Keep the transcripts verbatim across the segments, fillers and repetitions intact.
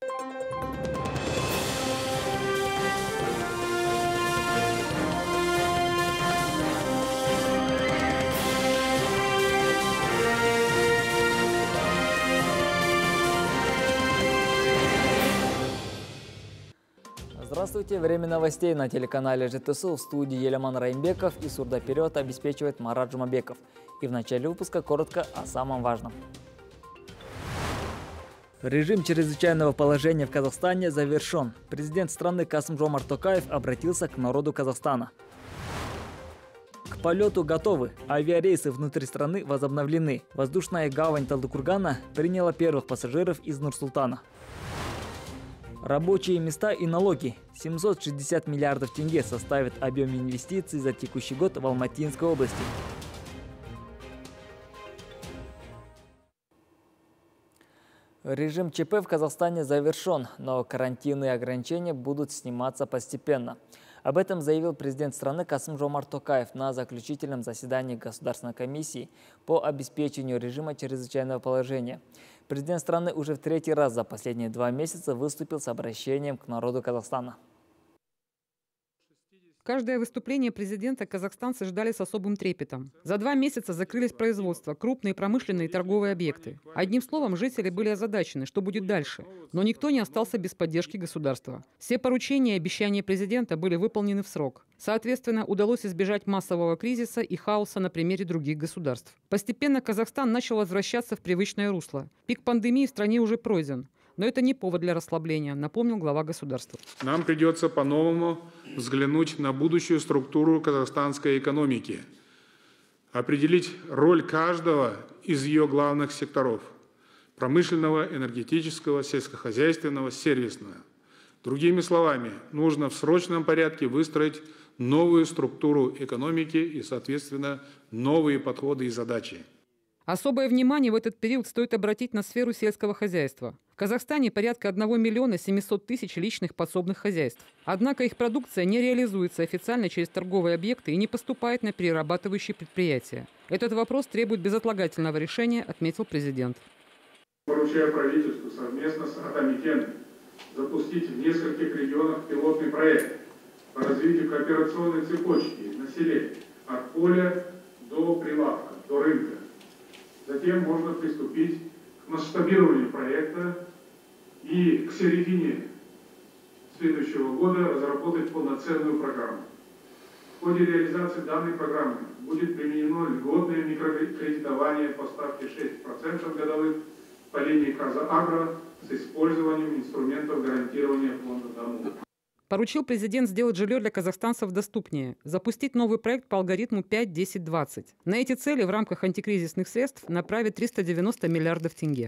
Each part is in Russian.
Здравствуйте! Время новостей на телеканале ЖТСУ. В студии Елеман Раимбеков и сурдоперевод обеспечивает Марат Жумабеков. И в начале выпуска коротко о самом важном. Режим чрезвычайного положения в Казахстане завершен. Президент страны Касым-Жомарт Токаев обратился к народу Казахстана. К полету готовы. Авиарейсы внутри страны возобновлены. Воздушная гавань Талдыкургана приняла первых пассажиров из Нур-Султана. Рабочие места и налоги. семьсот шестьдесят миллиардов тенге составит объем инвестиций за текущий год в Алматинской области. Режим ЧП в Казахстане завершен, но карантинные ограничения будут сниматься постепенно. Об этом заявил президент страны Касым-Жомарт Токаев на заключительном заседании Государственной комиссии по обеспечению режима чрезвычайного положения. Президент страны уже в третий раз за последние два месяца выступил с обращением к народу Казахстана. Каждое выступление президента казахстанцы ждали с особым трепетом. За два месяца закрылись производства, крупные промышленные и торговые объекты. Одним словом, жители были озадачены, что будет дальше. Но никто не остался без поддержки государства. Все поручения и обещания президента были выполнены в срок. Соответственно, удалось избежать массового кризиса и хаоса на примере других государств. Постепенно Казахстан начал возвращаться в привычное русло. Пик пандемии в стране уже пройден. Но это не повод для расслабления, напомнил глава государства. Нам придется по-новому взглянуть на будущую структуру казахстанской экономики, определить роль каждого из ее главных секторов – промышленного, энергетического, сельскохозяйственного, сервисного. Другими словами, нужно в срочном порядке выстроить новую структуру экономики и, соответственно, новые подходы и задачи. Особое внимание в этот период стоит обратить на сферу сельского хозяйства. В Казахстане порядка одного миллиона семисот тысяч личных подсобных хозяйств. Однако их продукция не реализуется официально через торговые объекты и не поступает на перерабатывающие предприятия. Этот вопрос требует безотлагательного решения, отметил президент. Поручаю правительству совместно с Атамикен запустить в нескольких регионах пилотный проект по развитию кооперационной цепочки на селе от поля до прилавка, до рынка. Затем можно приступить к масштабированию проекта и к середине следующего года разработать полноценную программу. В ходе реализации данной программы будет применено льготное микрокредитование по ставке шесть процентов годовых по линии Казагро с использованием инструментов гарантирования фонда домов. Поручил президент сделать жилье для казахстанцев доступнее, запустить новый проект по алгоритму пять десять двадцать. На эти цели в рамках антикризисных средств направить триста девяносто миллиардов тенге.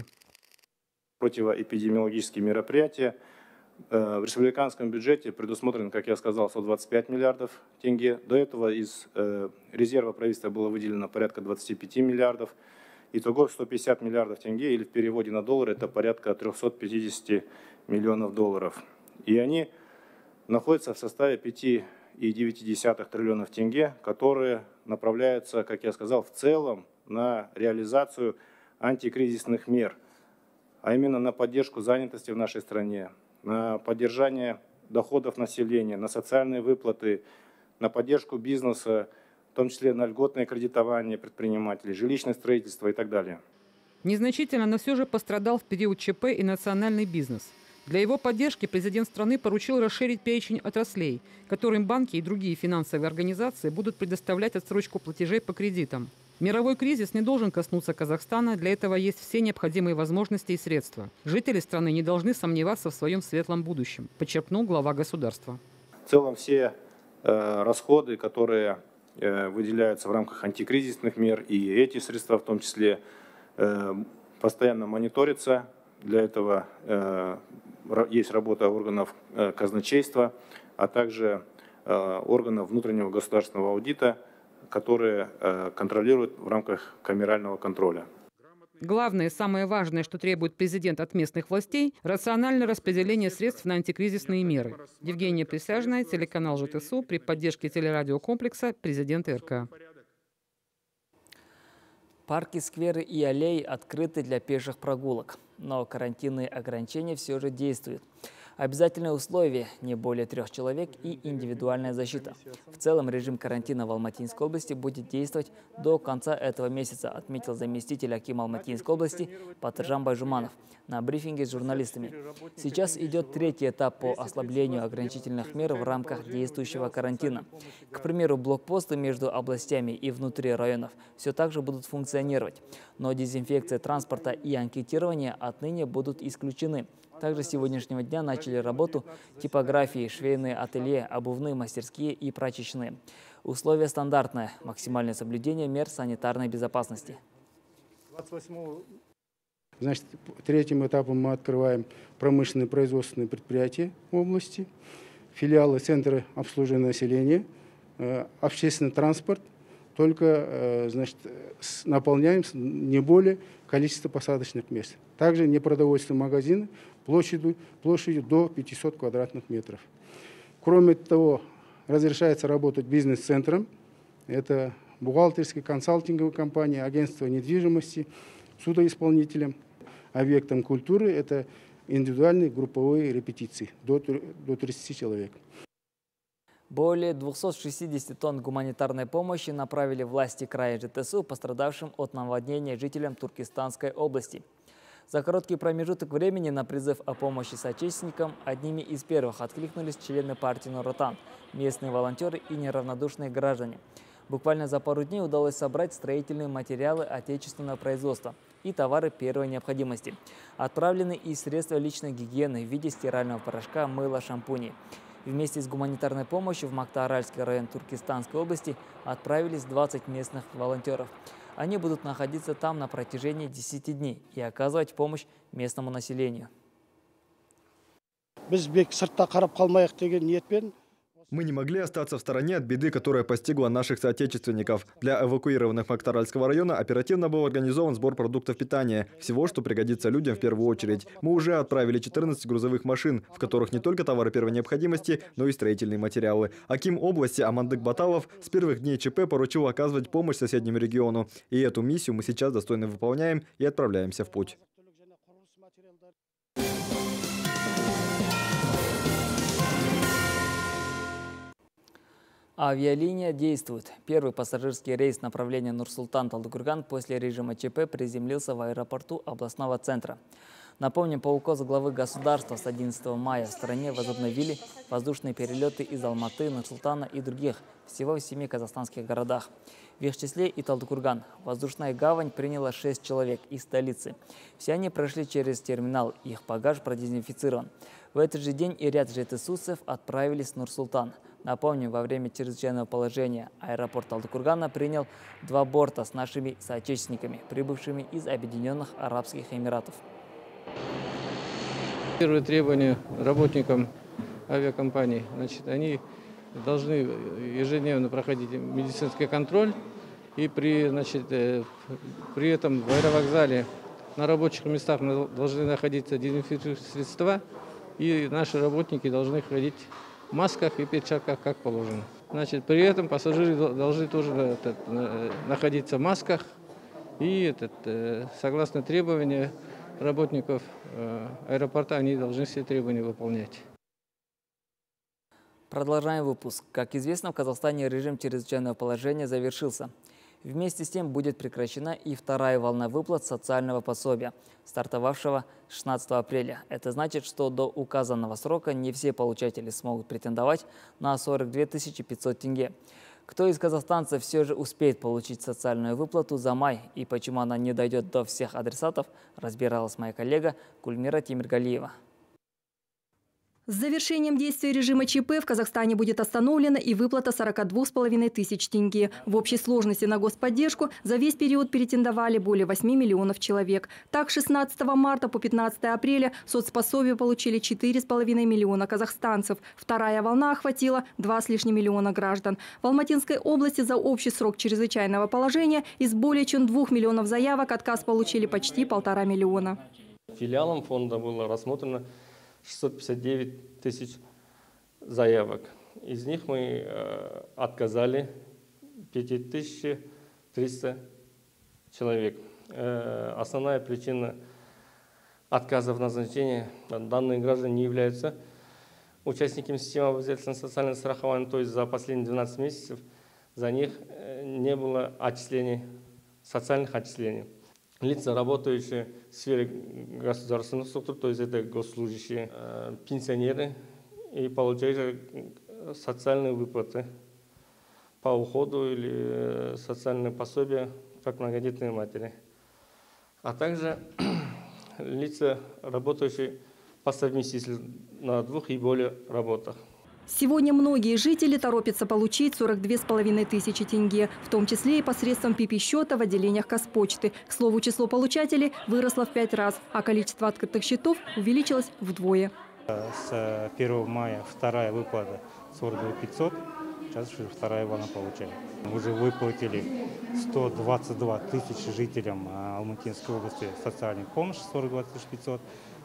Противоэпидемиологические мероприятия. В республиканском бюджете предусмотрено, как я сказал, сто двадцать пять миллиардов тенге. До этого из резерва правительства было выделено порядка двадцати пяти миллиардов. Итого сто пятьдесят миллиардов тенге, или в переводе на доллары это порядка трёхсот пятидесяти миллионов долларов. И они находится в составе пяти целых девяти десятых триллионов тенге, которые направляются, как я сказал, в целом на реализацию антикризисных мер, а именно на поддержку занятости в нашей стране, на поддержание доходов населения, на социальные выплаты, на поддержку бизнеса, в том числе на льготное кредитование предпринимателей, жилищное строительство и так далее. Незначительно, но все же пострадал в период ЧП и национальный бизнес. Для его поддержки президент страны поручил расширить перечень отраслей, которым банки и другие финансовые организации будут предоставлять отсрочку платежей по кредитам. Мировой кризис не должен коснуться Казахстана, для этого есть все необходимые возможности и средства. Жители страны не должны сомневаться в своем светлом будущем, подчеркнул глава государства. В целом все э, расходы, которые э, выделяются в рамках антикризисных мер, и эти средства в том числе, э, постоянно мониторятся. Для этого э, есть работа органов э, казначейства, а также э, органов внутреннего государственного аудита, которые э, контролируют в рамках камерального контроля. Главное и самое важное, что требует президент от местных властей – рациональное распределение средств на антикризисные меры. Евгения Присяжная, телеканал ЖТСУ, при поддержке телерадиокомплекса «Президент РК». Парки, скверы и аллеи открыты для пеших прогулок. но карантинные ограничения все же действуют. Обязательное условие – не более трех человек и индивидуальная защита. В целом режим карантина в Алматинской области будет действовать до конца этого месяца, отметил заместитель акима Алматинской области Батыржан Байжуманов на брифинге с журналистами. Сейчас идет третий этап по ослаблению ограничительных мер в рамках действующего карантина. К примеру, блокпосты между областями и внутри районов все так же будут функционировать, но дезинфекция транспорта и анкетирование отныне будут исключены. Также с сегодняшнего дня начали работу типографии, швейные ателье, обувные мастерские и прачечные. Условия стандартные – максимальное соблюдение мер санитарной безопасности. Значит, третьим этапом мы открываем промышленные производственные предприятия в области, филиалы, центры обслуживания населения, общественный транспорт. Только, значит, наполняем не более количества посадочных мест. Также непродовольственные магазины площадью, площадью до пятисот квадратных метров. Кроме того, разрешается работать бизнес-центрам. Это бухгалтерские, консалтинговые компании, агентства недвижимости, судоисполнителям, объектам культуры. Это индивидуальные групповые репетиции до тридцати человек. Более двухсот шестидесяти тонн гуманитарной помощи направили власти края ЖТСУ пострадавшим от наводнения жителям Туркестанской области. За короткий промежуток времени на призыв о помощи соотечественникам одними из первых откликнулись члены партии Нур-Отан, местные волонтеры и неравнодушные граждане. Буквально за пару дней удалось собрать строительные материалы отечественного производства и товары первой необходимости. Отправлены и средства личной гигиены в виде стирального порошка, мыла, шампуней. Вместе с гуманитарной помощью в Мактааральский район Туркестанской области отправились двадцать местных волонтеров. Они будут находиться там на протяжении десяти дней и оказывать помощь местному населению. Мы не могли остаться в стороне от беды, которая постигла наших соотечественников. Для эвакуированных Мактааральского района оперативно был организован сбор продуктов питания. Всего, что пригодится людям в первую очередь. Мы уже отправили четырнадцать грузовых машин, в которых не только товары первой необходимости, но и строительные материалы. Аким области Амандык Баталов с первых дней ЧП поручил оказывать помощь соседнему региону. И эту миссию мы сейчас достойно выполняем и отправляемся в путь. Авиалиния действует. Первый пассажирский рейс направления Нур-Султан-Талдыкурган после режима ЧП приземлился в аэропорту областного центра. Напомним, по указу главы государства с одиннадцатого мая в стране возобновили воздушные перелеты из Алматы, Нур-Султана и других, всего в семи казахстанских городах. В их числе и Талдыкурган. Воздушная гавань приняла шесть человек из столицы. Все они прошли через терминал, их багаж продезинфицирован. В этот же день и ряд ЖТСУцев отправились в Нур-Султан. Напомню, во время чрезвычайного положения аэропорт Талдыкургана принял два борта с нашими соотечественниками, прибывшими из Объединенных Арабских Эмиратов. Первое требование работникам авиакомпаний. Значит, они должны ежедневно проходить медицинский контроль. И при, значит, при этом в аэровокзале на рабочих местах должны находиться дезинфицирующие средства. И наши работники должны ходить в масках и перчатках, как положено. Значит, при этом пассажиры должны тоже этот, находиться в масках и этот, согласно требованиям работников аэропорта, они должны все требования выполнять. Продолжаем выпуск. Как известно, в Казахстане режим чрезвычайного положения завершился. Вместе с тем будет прекращена и вторая волна выплат социального пособия, стартовавшего шестнадцатого апреля. Это значит, что до указанного срока не все получатели смогут претендовать на сорок две тысячи пятьсот тенге. Кто из казахстанцев все же успеет получить социальную выплату за май и почему она не дойдет до всех адресатов, разбиралась моя коллега Гульмира Тимиргалиева. С завершением действия режима ЧП в Казахстане будет остановлена и выплата сорока двух с половиной тысяч тенге. В общей сложности на господдержку за весь период претендовали более восьми миллионов человек. Так, с шестнадцатого марта по пятнадцатое апреля соцпособие получили четыре с половиной миллиона казахстанцев. Вторая волна охватила два с лишним миллиона граждан. В Алматинской области за общий срок чрезвычайного положения из более чем двух миллионов заявок отказ получили почти полтора миллиона. Филиалом фонда было рассмотрено шестьсот пятьдесят девять тысяч заявок. Из них мы э, отказали пять тысяч триста человек. Э, основная причина отказа в назначении. Данные граждане не являются участниками системы обязательного социального страхования, то есть за последние двенадцать месяцев за них не было отчислений, социальных отчислений. Лица, работающие в сфере государственных структур, то есть это госслужащие, пенсионеры и получающие социальные выплаты по уходу или социальные пособия, как многодетные матери, а также лица, работающие по совместительству на двух и более работах. Сегодня многие жители торопятся получить сорок две с половиной тысячи тенге, в том числе и посредством пи пи-счета в отделениях Казпочты. К слову, число получателей выросло в пять раз, а количество открытых счетов увеличилось вдвое. С первого мая вторая выплата сорок две тысячи пятьсот, сейчас уже вторая волна получает. Уже выплатили сто двадцать два тысячи жителям Алматинской области социальной помощи, сорок два тысячи пятьсот.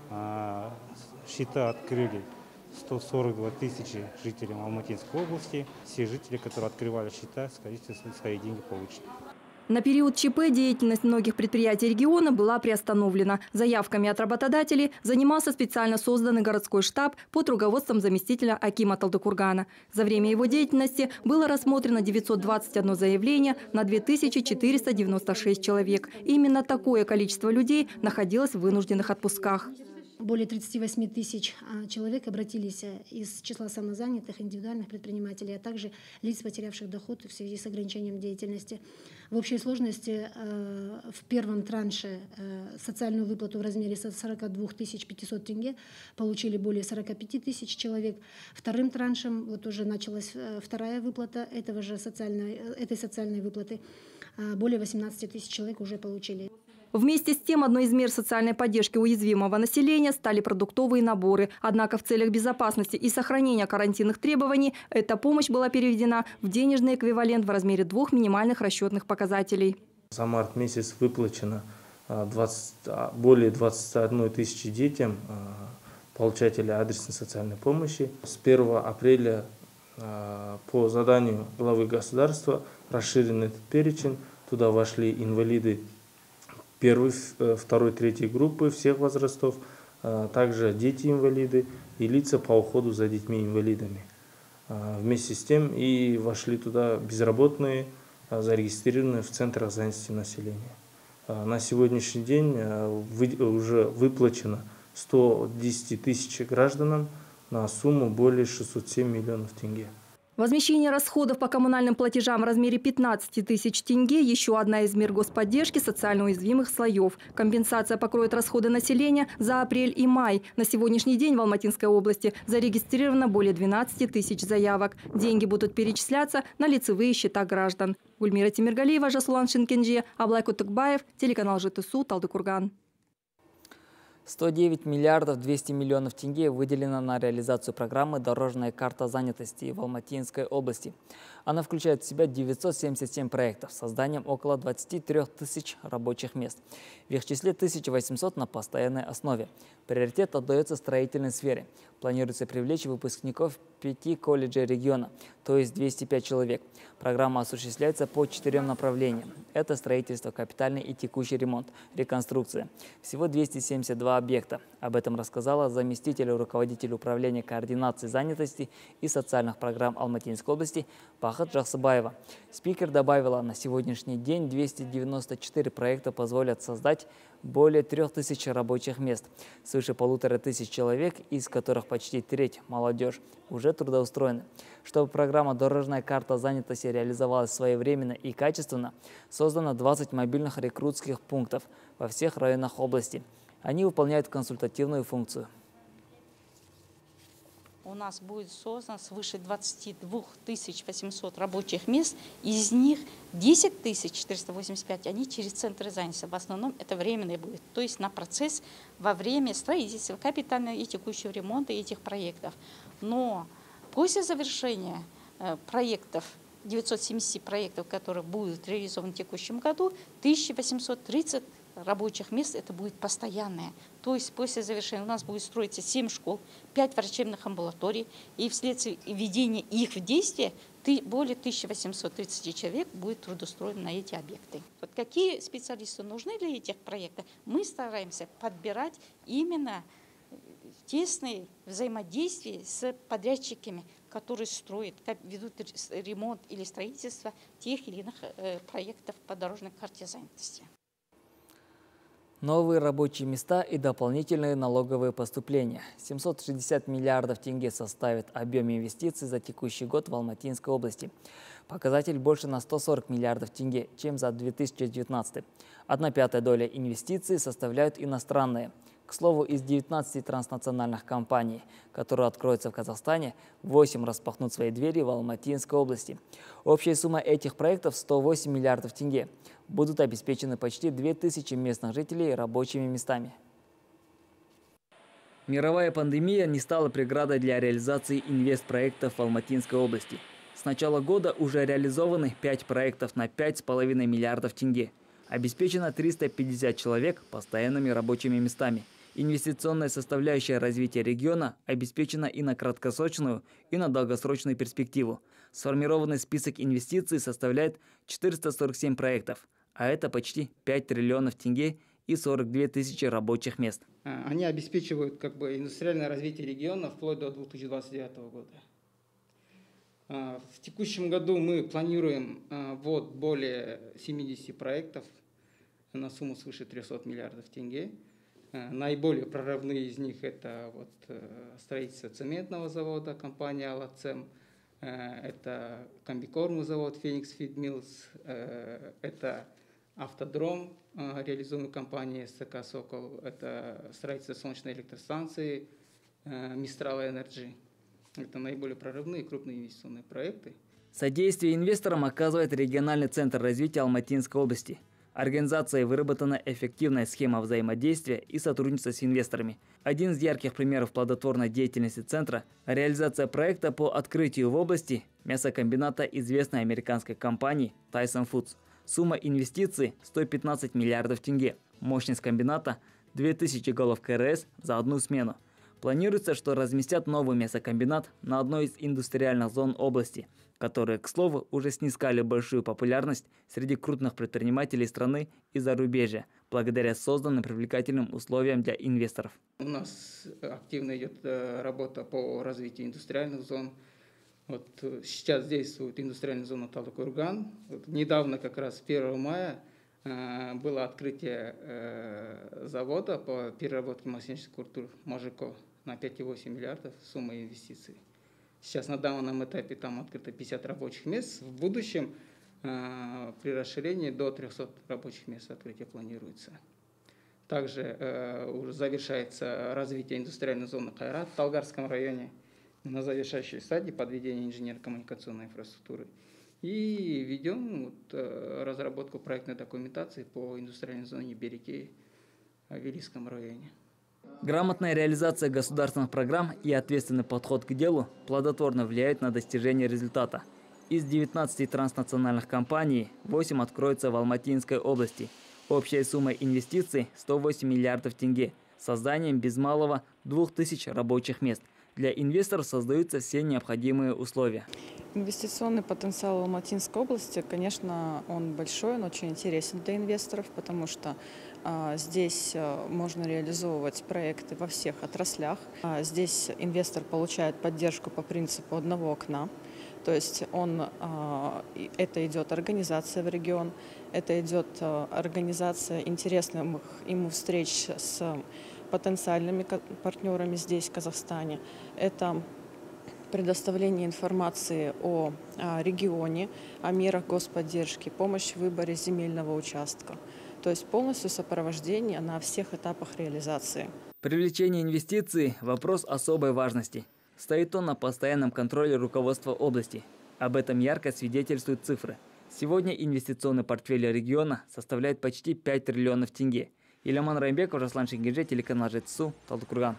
Счета открыли сто сорок две тысячи жителям Алматинской области. Все жители, которые открывали счета, скорее всего, свои деньги получат. На период ЧП деятельность многих предприятий региона была приостановлена. Заявками от работодателей занимался специально созданный городской штаб под руководством заместителя акима Талдыкургана. За время его деятельности было рассмотрено девятьсот двадцать одно заявление на две тысячи четыреста девяносто шесть человек. Именно такое количество людей находилось в вынужденных отпусках. Более тридцати восьми тысяч человек обратились из числа самозанятых, индивидуальных предпринимателей, а также лиц, потерявших доход в связи с ограничением деятельности. В общей сложности в первом транше социальную выплату в размере сорока двух тысяч пятисот тенге получили более сорока пяти тысяч человек. Вторым траншем вот уже началась вторая выплата этого же социальной, этой социальной выплаты. Более восемнадцати тысяч человек уже получили. Вместе с тем, одной из мер социальной поддержки уязвимого населения стали продуктовые наборы. Однако в целях безопасности и сохранения карантинных требований эта помощь была переведена в денежный эквивалент в размере двух минимальных расчетных показателей. За март месяц выплачено двадцать, более двадцати одной тысячи детям, получателей адресной социальной помощи. С первого апреля по заданию главы государства расширен этот перечень. Туда вошли инвалиды первой, второй, третьей группы всех возрастов, также дети-инвалиды и лица по уходу за детьми-инвалидами. Вместе с тем и вошли туда безработные, зарегистрированные в центрах занятости населения. На сегодняшний день уже выплачено сто десять тысяч гражданам на сумму более шестисот семи миллионов тенге. Возмещение расходов по коммунальным платежам в размере пятнадцати тысяч тенге – еще одна из мер господдержки социально уязвимых слоев. Компенсация покроет расходы населения за апрель и май. На сегодняшний день в Алматинской области зарегистрировано более двенадцати тысяч заявок. Деньги будут перечисляться на лицевые счета граждан. Гульмира Тимиргалиева, Жасулан Шинкенджи, Аблай Кутыкбаев, телеканал ЖТСУ, Талдыкурган. сто девять миллиардов двести миллионов тенге выделено на реализацию программы «Дорожная карта занятости» в Алматинской области. Она включает в себя девятьсот семьдесят семь проектов с созданием около двадцати трёх тысяч рабочих мест. В их числе тысяча восемьсот на постоянной основе. Приоритет отдается строительной сфере. Планируется привлечь выпускников пяти колледжей региона, то есть двести пять человек. Программа осуществляется по четырем направлениям. Это строительство, капитальный и текущий ремонт, реконструкция. Всего двести семьдесят два объекта. Об этом рассказала заместитель руководителя управления координации занятости и социальных программ Алматинской области Бахат Жахсыбаева. Спикер добавила, на сегодняшний день двести девяносто четыре проекта позволят создать более трех тысяч рабочих мест. Свыше полутора тысяч человек, из которых почти треть – молодежь, уже трудоустроены. Чтобы программа «Дорожная карта занятости» реализовалась своевременно и качественно, создано двадцать мобильных рекрутских пунктов во всех районах области. Они выполняют консультативную функцию. У нас будет создано свыше двадцати двух тысяч восьмисот рабочих мест, из них десять тысяч четыреста восемьдесят пять они через центры занятости. В основном это временные будет, то есть на процесс во время строительства, капитального и текущего ремонта этих проектов. Но после завершения э, проектов, девятисот семидесяти проектов, которые будут реализованы в текущем году, тысяча восемьсот тридцать рабочих мест это будет постоянное. То есть после завершения у нас будет строиться семь школ, пять врачебных амбулаторий, и вследствие введения их в действие более тысячи восьмисот тридцати человек будет трудоустроено на эти объекты. Вот какие специалисты нужны для этих проектов, мы стараемся подбирать именно тесные взаимодействия с подрядчиками, которые строят, ведут ремонт или строительство тех или иных проектов по дорожной карте занятости. Новые рабочие места и дополнительные налоговые поступления. семьсот шестьдесят миллиардов тенге составит объем инвестиций за текущий год в Алматинской области. Показатель больше на сто сорок миллиардов тенге, чем за две тысячи девятнадцатый. Одна пятая доля инвестиций составляют иностранные. К слову, из девятнадцати транснациональных компаний, которые откроются в Казахстане, восемь распахнут свои двери в Алматинской области. Общая сумма этих проектов – сто восемь миллиардов тенге. Будут обеспечены почти две тысячи местных жителей рабочими местами. Мировая пандемия не стала преградой для реализации инвестпроектов в Алматинской области. С начала года уже реализованы пять проектов на пять с половиной миллиардов тенге. Обеспечено триста пятьдесят человек постоянными рабочими местами. Инвестиционная составляющая развития региона обеспечена и на краткосрочную, и на долгосрочную перспективу. Сформированный список инвестиций составляет четыреста сорок семь проектов, а это почти пять триллионов тенге и сорок две тысячи рабочих мест. Они обеспечивают как бы индустриальное развитие региона вплоть до две тысячи двадцать девятого года. В текущем году мы планируем ввод более семидесяти проектов на сумму свыше трёхсот миллиардов тенге. Наиболее прорывные из них это вот строительство цементного завода компании «Алацем», это комбикормовый завод «Феникс Фид Миллс», это автодром, реализуемый компанией СК «Сокол», это строительство солнечной электростанции «Мистрал Энерджи». Это наиболее прорывные крупные инвестиционные проекты. Содействие инвесторам оказывает региональный центр развития Алматинской области. Организацией выработана эффективная схема взаимодействия и сотрудничества с инвесторами. Один из ярких примеров плодотворной деятельности центра – реализация проекта по открытию в области мясокомбината известной американской компании Tyson Foods. Сумма инвестиций – сто пятнадцать миллиардов тенге. Мощность комбината – две тысячи голов КРС за одну смену. Планируется, что разместят новый мясокомбинат на одной из индустриальных зон области, которые, к слову, уже снискали большую популярность среди крупных предпринимателей страны и зарубежья, благодаря созданным привлекательным условиям для инвесторов. У нас активно идет работа по развитию индустриальных зон. Вот сейчас действует индустриальная зона Талдыкурган. Вот недавно, как раз первого мая, было открытие завода по переработке масляничных культур «Можико» на пять и восемь миллиардов сумма инвестиций. Сейчас на данном этапе там открыто пятьдесят рабочих мест. В будущем э, при расширении до трёхсот рабочих мест открытие планируется. Также э, уже завершается развитие индустриальной зоны Кайрат в Талгарском районе на завершающей стадии подведения инженерно-коммуникационной инфраструктуры. И ведем вот, э, разработку проектной документации по индустриальной зоне Береки в Вилийском районе. Грамотная реализация государственных программ и ответственный подход к делу плодотворно влияет на достижение результата. Из девятнадцати транснациональных компаний восемь откроются в Алматинской области. Общая сумма инвестиций – сто восемь миллиардов тенге, с созданием без малого двух тысяч рабочих мест. Для инвесторов создаются все необходимые условия. Инвестиционный потенциал Алматинской области, конечно, он большой, он очень интересен для инвесторов, потому что а, здесь а, можно реализовывать проекты во всех отраслях. А, здесь инвестор получает поддержку по принципу одного окна. То есть он, а, это идет организация в регион, это идет а, организация интересных ему встреч с потенциальными партнерами здесь, в Казахстане. Это предоставление информации о, о регионе, о мерах господдержки, помощь в выборе земельного участка. То есть полностью сопровождение на всех этапах реализации. Привлечение инвестиций – вопрос особой важности. Стоит он на постоянном контроле руководства области. Об этом ярко свидетельствуют цифры. Сегодня инвестиционный портфель региона составляет почти пять триллионов тенге. Иляман Раймбеков, Жаслан Шенгеже, телеканал Жетсу, Талдыкурган.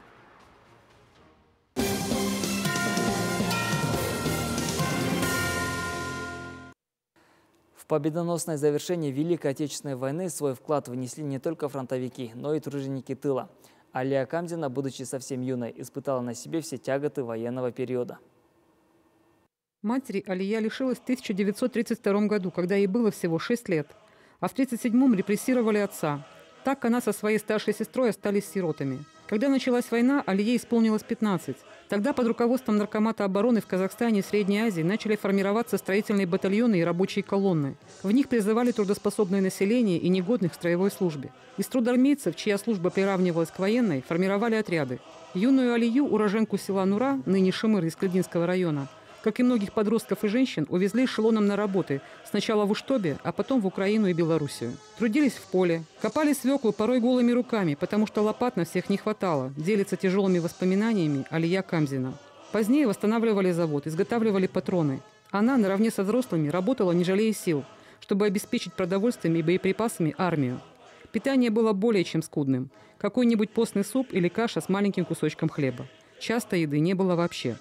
В победоносное завершение Великой Отечественной войны свой вклад внесли не только фронтовики, но и труженики тыла. Алия Камзина, будучи совсем юной, испытала на себе все тяготы военного периода. Матери Алия лишилась в тысяча девятьсот тридцать втором году, когда ей было всего шесть лет. А в тысяча девятьсот тридцать седьмом репрессировали отца. Так она со своей старшей сестрой остались сиротами. Когда началась война, Алие исполнилось пятнадцать. Тогда под руководством Наркомата обороны в Казахстане и Средней Азии начали формироваться строительные батальоны и рабочие колонны. В них призывали трудоспособное население и негодных в строевой службе. Из трудармейцев, чья служба приравнивалась к военной, формировали отряды. Юную Алию, уроженку села Нура, ныне Шимыр из Клединского района, как и многих подростков и женщин, увезли эшелоном на работы, сначала в Уштобе, а потом в Украину и Белоруссию. Трудились в поле, копали свеклу порой голыми руками, потому что лопат на всех не хватало, делится тяжелыми воспоминаниями Алия Камзина. Позднее восстанавливали завод, изготавливали патроны. Она, наравне со взрослыми, работала, не жалея сил, чтобы обеспечить продовольствием и боеприпасами армию. Питание было более чем скудным. Какой-нибудь постный суп или каша с маленьким кусочком хлеба. Часто еды не было вообще.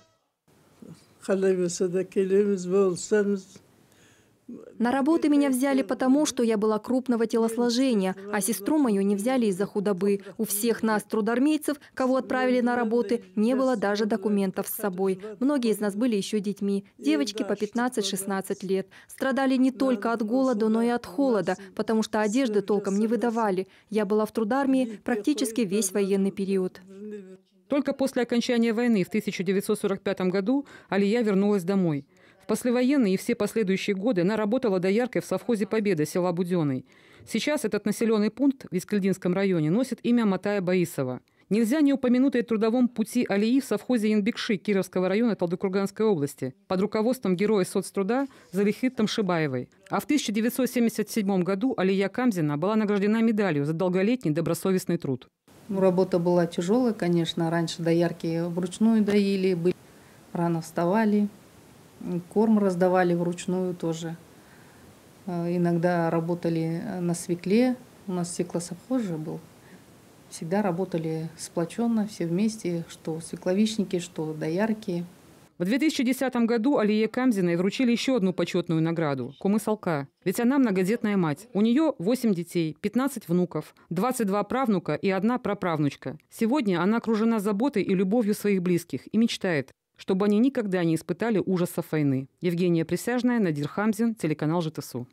На работы меня взяли потому, что я была крупного телосложения, а сестру мою не взяли из-за худобы. У всех нас, трудармейцев, кого отправили на работы, не было даже документов с собой. Многие из нас были еще детьми, девочки по пятнадцать-шестнадцать лет. Страдали не только от голода, но и от холода, потому что одежды толком не выдавали. Я была в трудармии практически весь военный период. Только после окончания войны в тысяча девятьсот сорок пятом году Алия вернулась домой. В послевоенные и все последующие годы она работала дояркой в совхозе «Победа» села Буденный. Сейчас этот населенный пункт в Искальдинском районе носит имя Матая Баисова. Нельзя не упомянуть о трудовом пути Алии в совхозе Инбекши Кировского района Талдыкурганской области под руководством героя соцтруда Залихит Тамшибаевой. А в тысяча девятьсот семьдесят седьмом году Алия Камзина была награждена медалью за долголетний добросовестный труд. Работа была тяжелая, конечно. Раньше доярки вручную доили, были, рано вставали, корм раздавали вручную тоже. Иногда работали на свекле, у нас свеклосовхоз же был. Всегда работали сплоченно, все вместе, что свекловичники, что доярки. В две тысячи десятом году Алие Камзиной вручили еще одну почетную награду – Кумысалка. Ведь она многодетная мать. У нее восемь детей, пятнадцать внуков, двадцать два правнука и одна праправнучка. Сегодня она окружена заботой и любовью своих близких и мечтает, чтобы они никогда не испытали ужасов войны. Евгения Присяжная, Надир Хамзин, телеканал ЖТСУ.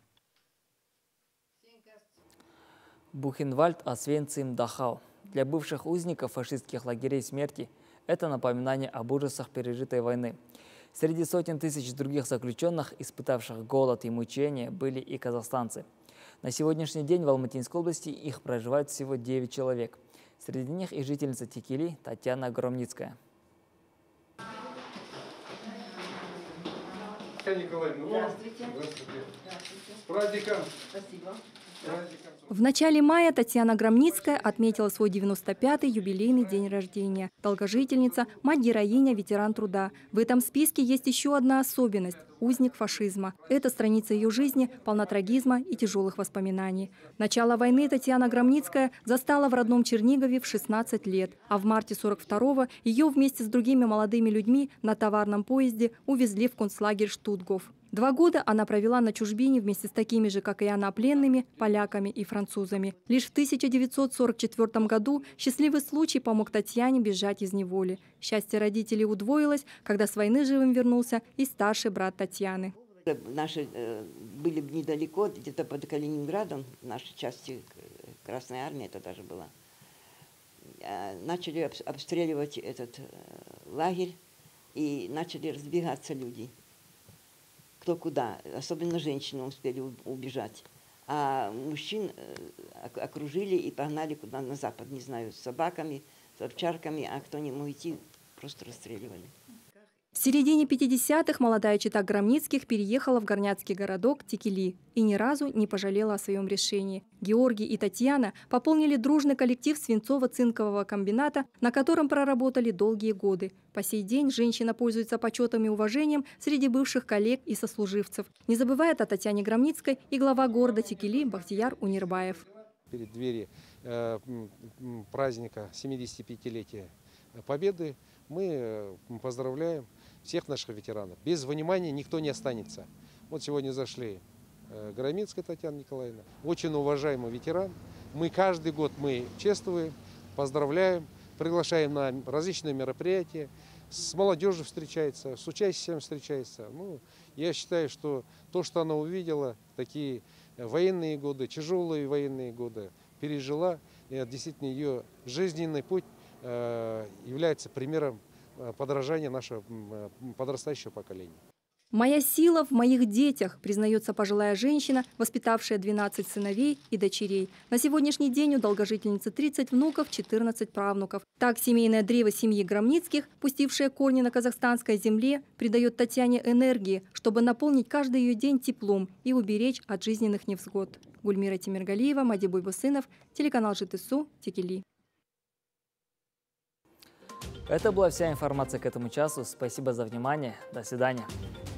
Бухенвальд, Освенцим, Дахау. Для бывших узников фашистских лагерей смерти это напоминание об ужасах пережитой войны. Среди сотен тысяч других заключенных, испытавших голод и мучения, были и казахстанцы. На сегодняшний день в Алматинской области их проживает всего девять человек. Среди них и жительница Текели Татьяна Громницкая. Здравствуйте. Здравствуйте. С праздником. Спасибо. В начале мая Татьяна Громницкая отметила свой девяносто пятый юбилейный день рождения. Долгожительница, мать-героиня, ветеран труда. В этом списке есть еще одна особенность – узник фашизма. Эта страница ее жизни полна трагизма и тяжелых воспоминаний. Начало войны Татьяна Громницкая застала в родном Чернигове в шестнадцать лет, а в марте сорок второго ее вместе с другими молодыми людьми на товарном поезде увезли в концлагерь Штутгоф. Два года она провела на чужбине вместе с такими же, как и она, пленными, поляками и французами. Лишь в тысяча девятьсот сорок четвёртом году счастливый случай помог Татьяне бежать из неволи. Счастье родителей удвоилось, когда с войны живым вернулся и старший брат Татьяны. Наши э, были недалеко, где-то под Калининградом, в нашей части Красной Армии это даже была. Э, начали обстреливать этот э, лагерь, и начали разбегаться люди. Кто куда, особенно женщины успели убежать. А мужчин окружили и погнали куда на запад, не знаю, с собаками, с овчарками, а кто не мог идти, просто расстреливали. В середине пятидесятых молодая чета Громницких переехала в горняцкий городок Текели и ни разу не пожалела о своем решении. Георгий и Татьяна пополнили дружный коллектив свинцово-цинкового комбината, на котором проработали долгие годы. По сей день женщина пользуется почетом и уважением среди бывших коллег и сослуживцев. Не забывает о Татьяне Громницкой и глава города Текели Бахтияр Унирбаев. Перед дверью э, праздника семидесятипятилетия Победы мы поздравляем всех наших ветеранов. Без внимания никто не останется. Вот сегодня зашли Громицкая Татьяна Николаевна. Очень уважаемый ветеран. Мы каждый год мы чествуем, поздравляем, приглашаем на различные мероприятия. С молодежью встречается, с участием встречается. Ну, я считаю, что то, что она увидела, такие военные годы, тяжелые военные годы, пережила, и действительно ее жизненный путь э, является примером подражания нашего подрастающего поколения. «Моя сила в моих детях», признается пожилая женщина, воспитавшая двенадцать сыновей и дочерей. На сегодняшний день у долгожительницы тридцать внуков, четырнадцать правнуков. Так семейное древо семьи Громницких, пустившее корни на казахстанской земле, придает Татьяне энергии, чтобы наполнить каждый ее день теплом и уберечь от жизненных невзгод. Гульмира Тимиргалиева, Мади Буйбусынов, телеканал ЖТСУ, Текели. Это была вся информация к этому часу. Спасибо за внимание. До свидания.